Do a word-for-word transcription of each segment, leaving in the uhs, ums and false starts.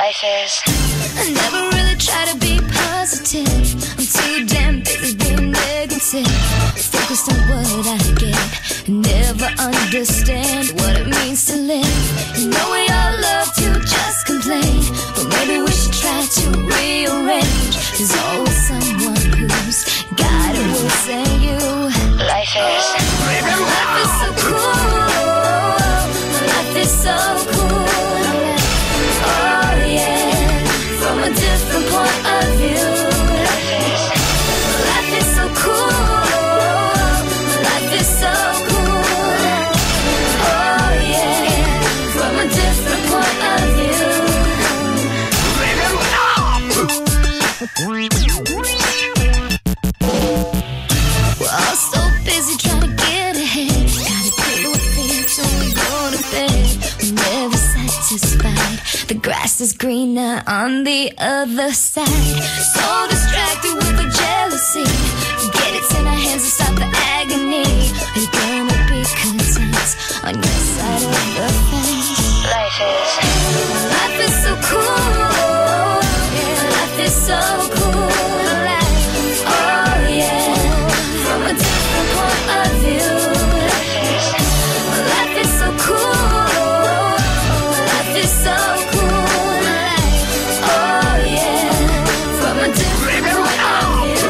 life is. I never really try to be positive. I'm too damn busy being negative. Focused on what I get, never understand what it means to live. You know we all love to just complain, but maybe we should try to rearrange. There's always someone who's got it worse than you. Life is. Life is so cool. Life is so cool. Oh yeah, from a different point of view. Life is. Life is so cool. Life is so cool. Oh yeah, from a different point of view. We're all so busy trying to get ahead. Gotta pay what feet till we go to bed. We're never satisfied. The grass is greener on the other side. So distracted with the jealousy. Get it in our hands and stop the agony. Are you gonna be content on your side of the fence? Life is. Life is so cool. Yeah, life is so cool. Oh yeah, from a different point of view. Life is. Life is so cool. Life is so cool. Oh yeah, from a different point of view.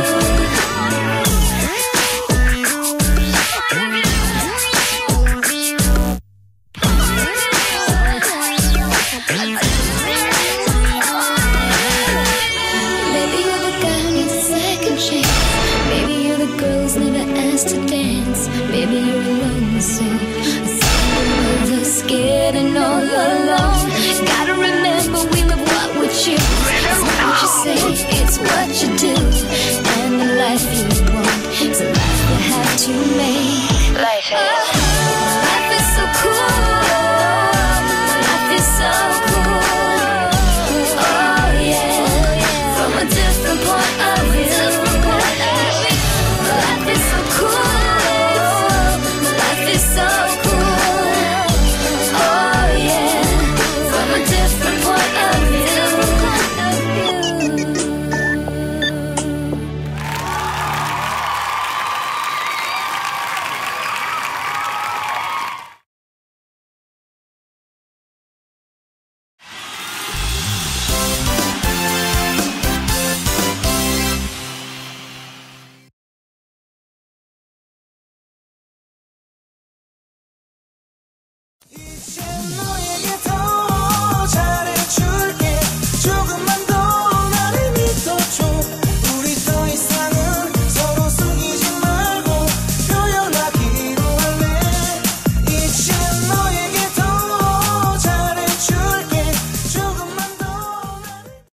Maybe you're the guy who needs a second chance. Maybe you're the girl who's never asked to dance. Maybe you're alone, so someone with us scared and all alone. Gotta remember we live what we choose. It's not what you say, it's what you do. And the life you